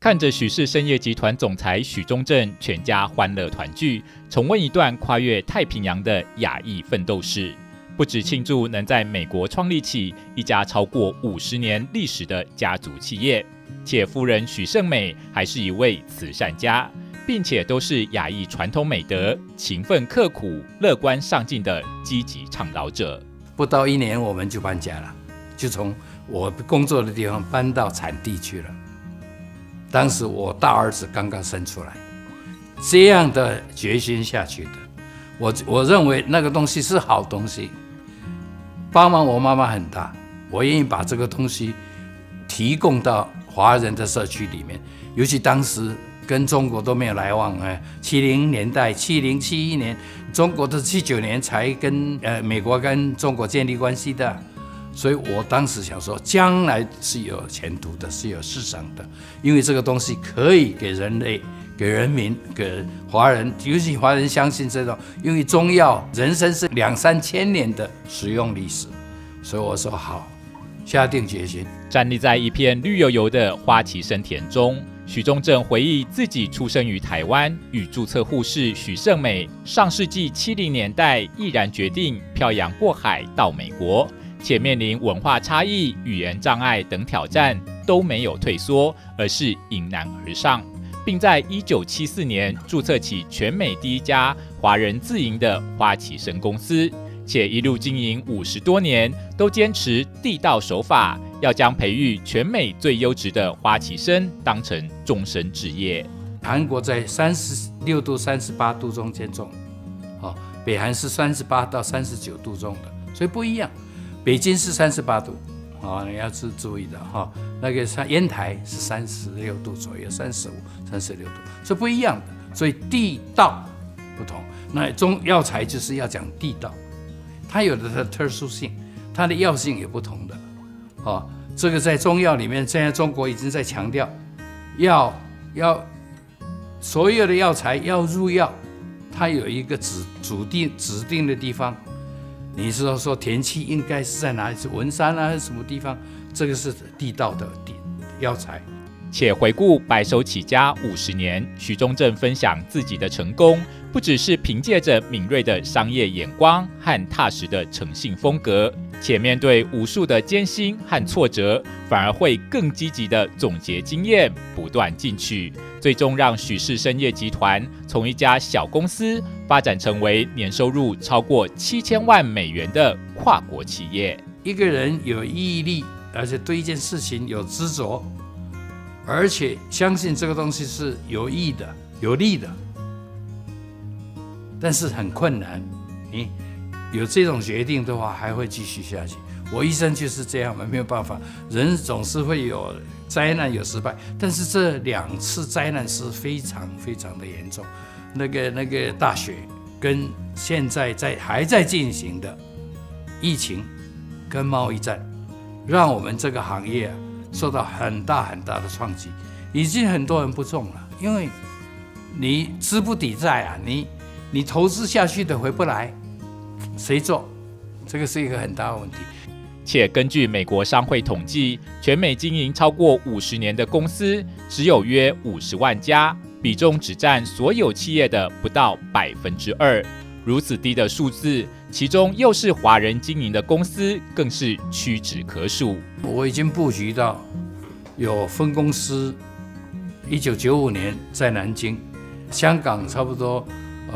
看着许氏深业集团总裁许忠正全家欢乐团聚，重温一段跨越太平洋的亚裔奋斗史。不只庆祝能在美国创立起一家超过50年历史的家族企业，且夫人许胜美还是一位慈善家，并且都是亚裔传统美德、勤奋刻苦、乐观上进的积极倡导者。 不到1年我们就搬家了，就从我工作的地方搬到产地去了。当时我大儿子刚刚生出来，这样的决心下去的，我认为那个东西是好东西，帮忙我妈妈很大，我愿意把这个东西提供到华人的社区里面，尤其当时跟中国都没有来往，70年代70、71年，中国的79年才跟美国跟中国建立关系的。所以我当时想说，将来是有前途的，是有市场的，因为这个东西可以给人类、给人民、给华人，尤其华人相信这种，因为中药人参是2、3千年的使用历史，所以我说好，下定决心。 站立在一片绿油油的花旗参田中，许忠正回忆自己出生于台湾，与注册护士许胜美上世纪70年代毅然决定漂洋过海到美国。且面临文化差异、语言障碍等挑战，都没有退缩，而是迎难而上，并在1974年注册起全美第一家华人自营的花旗参公司，且一路经营50多年，都坚持地道手法，要将培育全美最优质的花旗参当成终身职业。 韩国在36度、38度中间种，北韩是38到39度种的，所以不一样。北京是38度，你要注意的哈。那个烟台是36度左右，35、36度，是不一样的。所以地道不同。那中药材就是要讲地道，它有的特殊性，它的药性也不同的。这个在中药里面，现在中国已经在强调，要所有的药材要入药，它有一个指定的地方。你是说田七应该是在哪里？是文山啊，还是什么地方？这个是地道的药材。 且回顾白手起家50年，许忠正分享自己的成功，不只是凭借着敏锐的商业眼光和踏实的诚信风格，且面对无数的艰辛和挫折，反而会更积极的总结经验，不断进取，最终让许氏参业集团从一家小公司发展成为年收入超过7000万美元的跨国企业。 一个人有毅力，而且对一件事情有执着，而且相信这个东西是有益的、有利的，但是很困难。你有这种决定的话，还会继续下去。我一生就是这样，没有办法，人总是会有灾难、有失败，但是这2次灾难是非常非常的严重。那个大雪跟现在还在进行的疫情跟贸易战，让我们这个行业受到很大很大的冲击，已经很多人不种了，因为你资不抵债啊，你投资下去的回不来，谁做？这个是一个很大的问题。 且根据美国商会统计，全美经营超过50年的公司只有约50万家，比重只占所有企业的不到2%。如此低的数字，其中又是华人经营的公司，更是屈指可数。 我已经布局到有分公司，1995年在南京，香港差不多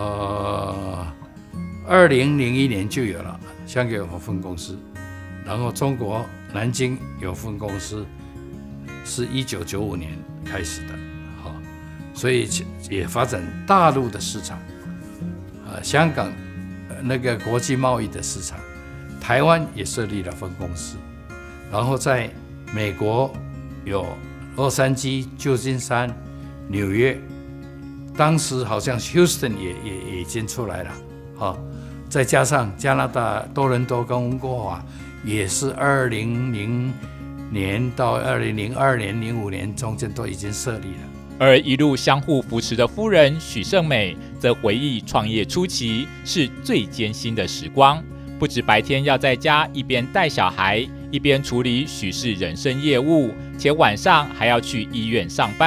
2001年就有了，香港有分公司，然后中国南京有分公司，是1995年开始的，所以也发展大陆的市场，香港那个国际贸易的市场，台湾也设立了分公司，然后在美国有洛杉矶、旧金山、纽约，当时好像 Houston 也已经出来了，再加上加拿大多伦多跟温哥华，也是2000年到2002年、05年中间都已经设立了。 而一路相互扶持的夫人许胜美则回忆创业初期是最艰辛的时光，不止白天要在家一边带小孩一边处理许氏人生业务，且晚上还要去医院上班，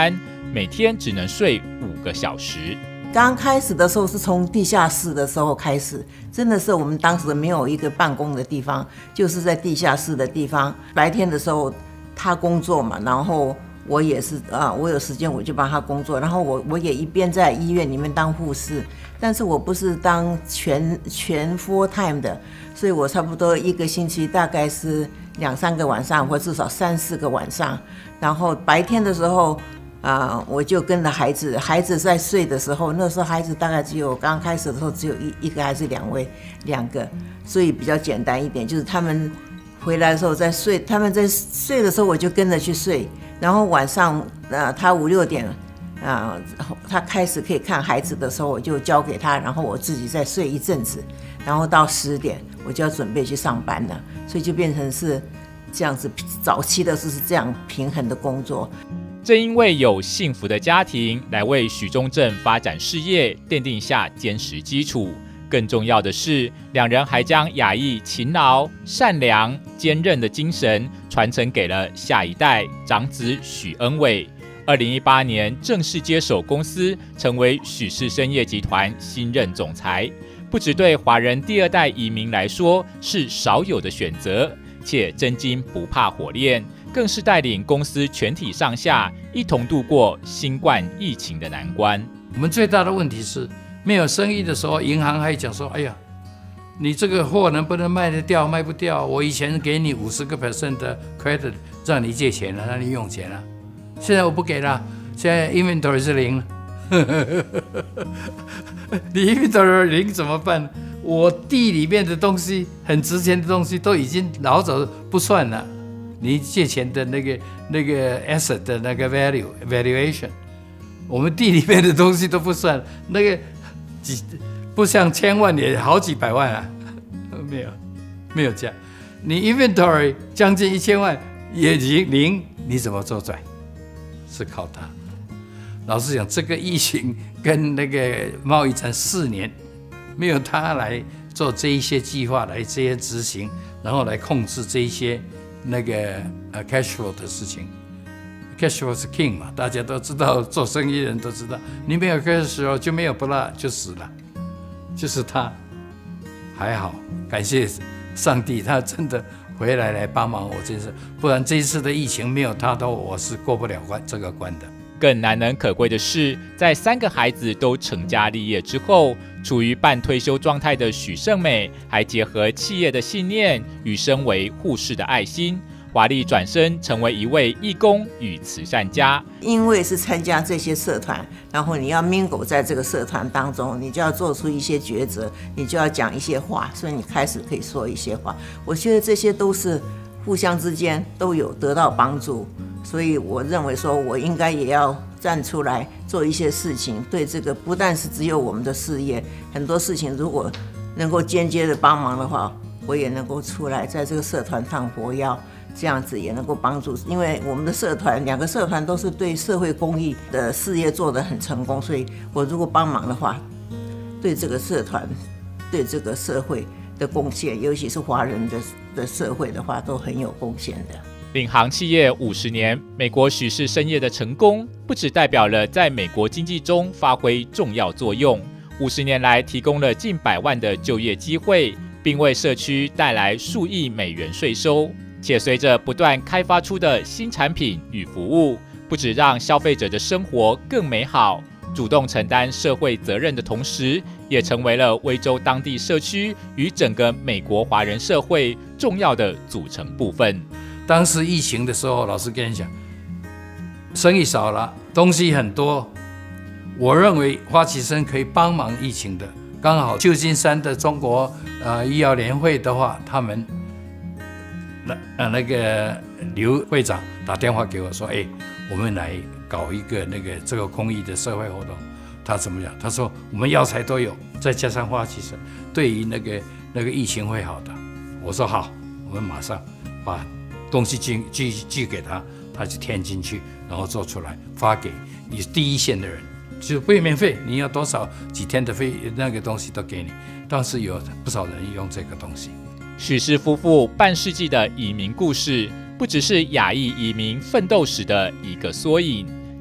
每天只能睡5个小时。 刚开始的时候是从地下室的时候开始，真的是我们当时没有一个办公的地方，就是在地下室的地方。白天的时候他工作嘛，然后我也是我有时间我就帮他工作，然后我也一边在医院里面当护士，但是我不是当全 full time 的，所以我差不多1个星期大概是2-3个晚上，或至少3-4个晚上。然后白天的时候我就跟着孩子在睡的时候，那时候孩子大概刚开始的时候只有一个还是2个，所以比较简单一点，就是他们回来的时候在睡，他们在睡的时候我就跟着去睡，然后晚上他5-6点他开始可以看孩子的时候，我就交给他，然后我自己再睡一阵子，然后到10点我就要准备去上班了，所以就变成是这样子，早期的是这样平衡的工作。 正因为有幸福的家庭来为许忠正发展事业奠定下坚实基础，更重要的是，2人还将亚裔勤劳、善良、坚韧的精神传承给了下一代长子许恩伟。2018年正式接手公司，成为许氏生业集团新任总裁。不只对华人第2代移民来说是少有的选择，且真金不怕火炼，更是带领公司全体上下一同度过新冠疫情的难关。 我们最大的问题是，没有生意的时候，银行还讲说：“哎呀，你这个货能不能卖得掉？卖不掉，我以前给你50% 的 credit， 让你借钱了，让你用钱了。现在我不给了，现在 inventory 是0了。你 inventory 0怎么办？我地里面的东西，很值钱的东西都已经老早不算了。你借钱的那个 asset 的那个 valuation， 我们地里面的东西都不算，那个不像1000万也好几百万啊，没有这样。你 inventory 将近1000万也0，你怎么周转？是靠它。老实讲，这个疫情跟那个贸易战4年，没有他来做这一些计划，来这些执行，然后来控制这一些那个cash flow 的事情。cash flow 是 king 嘛，大家都知道，做生意人都知道，你没有 cash flow 就没有不拉就死了，就是他。还好，感谢上帝，他真的回来帮忙我这次，不然这一次的疫情没有他，我是过不了这个关的。 更难能可贵的是，在3个孩子都成家立业之后，处于半退休状态的许胜美，还结合企业的信念与身为护士的爱心，华丽转身成为一位义工与慈善家。 因为是参加这些社团，然后你要 mingle 在这个社团当中，你就要做出一些抉择，你就要讲一些话，所以你开始可以说一些话。我觉得这些都是互相之间都有得到帮助，所以我认为说我应该也要站出来做一些事情，对这个不但是只有我们的事业，很多事情如果能够间接的帮忙的话，我也能够出来在这个社团当活跃，这样子也能够帮助。因为我们的社团2个社团都是对社会公益的事业做得很成功，所以我如果帮忙的话，对这个社团对这个社会的贡献，尤其是华人的社会的话，都很有贡献的。 领航企业50年，美国许氏生业的成功，不只代表了在美国经济中发挥重要作用，50年来提供了近100万的就业机会，并为社区带来数亿美元税收。且随着不断开发出的新产品与服务，不只让消费者的生活更美好，主动承担社会责任的同时，也成为了威州当地社区与整个美国华人社会重要的组成部分。 当时疫情的时候，老师跟你讲，生意少了，东西很多。我认为花旗参可以帮忙疫情的。刚好旧金山的中国医药联会的话，他们那个刘会长打电话给我说：“哎，我们来搞一个这个公益的社会活动。”他怎么讲？他说我们药材都有，再加上花旗参，对于那个疫情会好的。我说好，我们马上把东西寄给他，他就填进去，然后做出来发给你第一线的人，就不免费，你要多少几天的那个东西都给你。当时有不少人用这个东西。 许氏夫妇半世纪的移民故事，不只是亚裔移民奋斗史的一个缩影，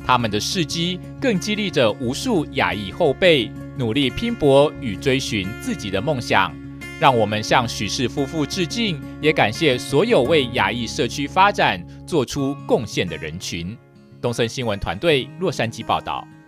他们的事迹更激励着无数亚裔后辈努力拼搏与追寻自己的梦想。让我们向许氏夫妇致敬，也感谢所有为亚裔社区发展做出贡献的人群。东森新闻团队洛杉矶报道。